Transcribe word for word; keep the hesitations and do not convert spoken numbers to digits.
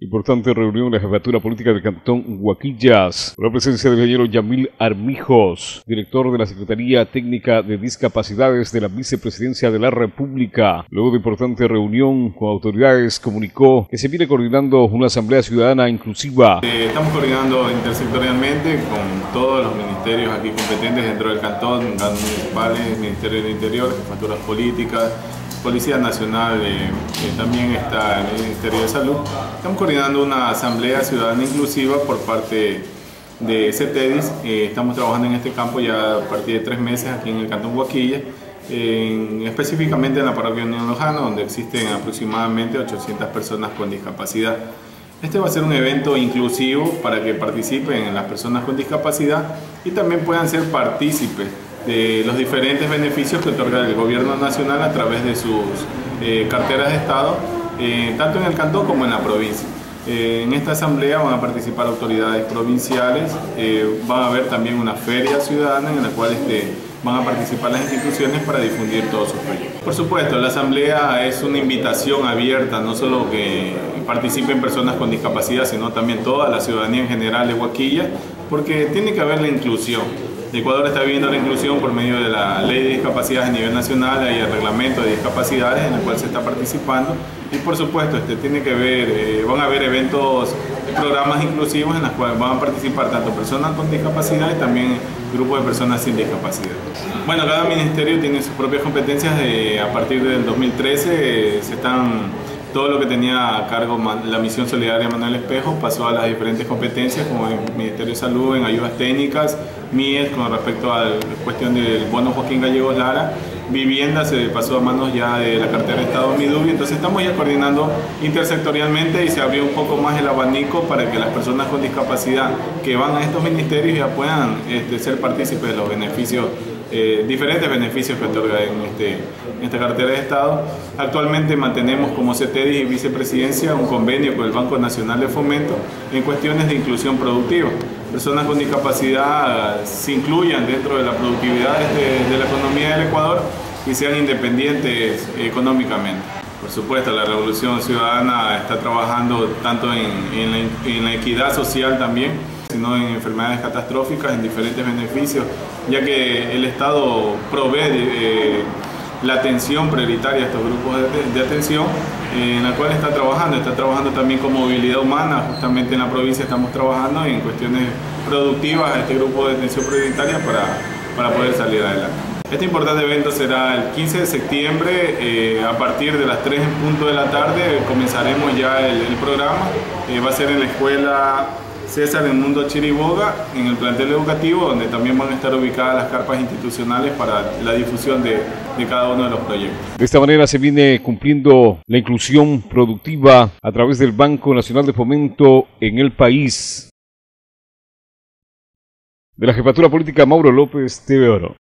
Importante reunión en la jefatura política del Cantón Huaquillas, con la presencia del ingeniero Yamil Armijos, director de la Secretaría Técnica de Discapacidades de la Vicepresidencia de la República. Luego de importante reunión con autoridades, comunicó que se viene coordinando una asamblea ciudadana inclusiva. Eh, estamos coordinando intersectorialmente con todos los ministerios aquí competentes dentro del Cantón, municipales, Ministerio del Interior, jefaturas políticas, Policía Nacional, eh, que también está en el Ministerio de Salud. Estamos coordinando una asamblea ciudadana inclusiva por parte de CETEDIS. Eh, estamos trabajando en este campo ya a partir de tres meses aquí en el Cantón Huaquillas, en, específicamente en la parroquia Unión Lojana, donde existen aproximadamente ochocientas personas con discapacidad. Este va a ser un evento inclusivo para que participen las personas con discapacidad y también puedan ser partícipes de los diferentes beneficios que otorga el gobierno nacional a través de sus eh, carteras de Estado, eh, tanto en el cantón como en la provincia. Eh, en esta asamblea van a participar autoridades provinciales, eh, va a haber también una feria ciudadana en la cual este, van a participar las instituciones para difundir todos sus proyectos. Por supuesto, la asamblea es una invitación abierta, no solo que participen personas con discapacidad, sino también toda la ciudadanía en general de Huaquillas, porque tiene que haber la inclusión. Ecuador está viviendo la inclusión por medio de la Ley de Discapacidades a nivel nacional y el Reglamento de Discapacidades en el cual se está participando. Y por supuesto, este, tiene que ver, eh, van a haber eventos, programas inclusivos en los cuales van a participar tanto personas con discapacidad y también grupos de personas sin discapacidad. Bueno, cada ministerio tiene sus propias competencias. De, a partir del dos mil trece eh, se están... Todo lo que tenía a cargo la misión solidaria Manuel Espejo pasó a las diferentes competencias, como el Ministerio de Salud en ayudas técnicas, M I E S con respecto a la cuestión del bono Joaquín Gallegos Lara, vivienda se pasó a manos ya de la cartera de Estado Midubi. Entonces estamos ya coordinando intersectorialmente y se abrió un poco más el abanico para que las personas con discapacidad que van a estos ministerios ya puedan este, ser partícipes de los beneficios, Eh, diferentes beneficios que otorga en, este, en esta cartera de Estado. Actualmente mantenemos como CETEDIS y Vicepresidencia un convenio con el Banco Nacional de Fomento en cuestiones de inclusión productiva. Personas con discapacidad se incluyan dentro de la productividad de, de la economía del Ecuador y sean independientes económicamente. Por supuesto, la Revolución Ciudadana está trabajando tanto en, en, la, en la equidad social también, sino en enfermedades catastróficas, en diferentes beneficios, ya que el Estado provee eh, la atención prioritaria a estos grupos de, de atención, eh, en la cual está trabajando. Está trabajando también con movilidad humana. Justamente en la provincia estamos trabajando en cuestiones productivas a este grupo de atención prioritaria para, para poder salir adelante. Este importante evento será el quince de septiembre, eh, a partir de las tres en punto de la tarde comenzaremos ya el, el programa. Eh, va a ser en la escuela César en Mundo Chiriboga, en el plantel educativo, donde también van a estar ubicadas las carpas institucionales para la difusión de, de cada uno de los proyectos. De esta manera se viene cumpliendo la inclusión productiva a través del Banco Nacional de Fomento en el país. De la Jefatura Política, Mauro López, T V Oro.